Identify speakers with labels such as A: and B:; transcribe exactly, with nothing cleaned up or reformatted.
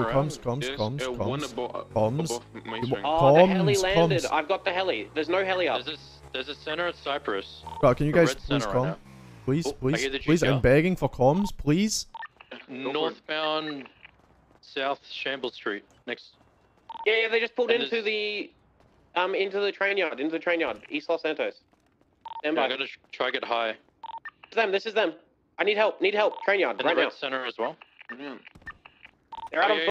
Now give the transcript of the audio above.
A: comms, comms,
B: There's,
A: comms,
B: uh, one
A: comms,
B: abo-
A: comms.
B: above my
A: You-
B: screen.
C: Oh, the heli
A: Comms,
C: landed.
A: comms.
C: I've got the heli. There's no heli up.
D: There's a, there's a center at Cyprus.
A: Bro, can you
D: A
A: guys
D: red
A: please
D: center
A: come?
D: right now.
A: Please,
D: Oh, I
A: please,
D: hear the
A: please. I'm
D: G T R.
A: begging for comms, please.
D: Northbound South Shambles Street. Next.
C: Yeah, yeah, they just pulled
D: And
C: into
D: there's-
C: the, um, into the train yard, into the train yard, East Los Santos. Stand
D: Yeah,
C: by.
D: I gotta try to get high.
C: This is them, this is them. I need help, need help, train yard,
D: In
C: right
D: the red
C: now.
D: center as well.
B: Yeah.
C: They're out
D: Oh,
C: on
D: yeah,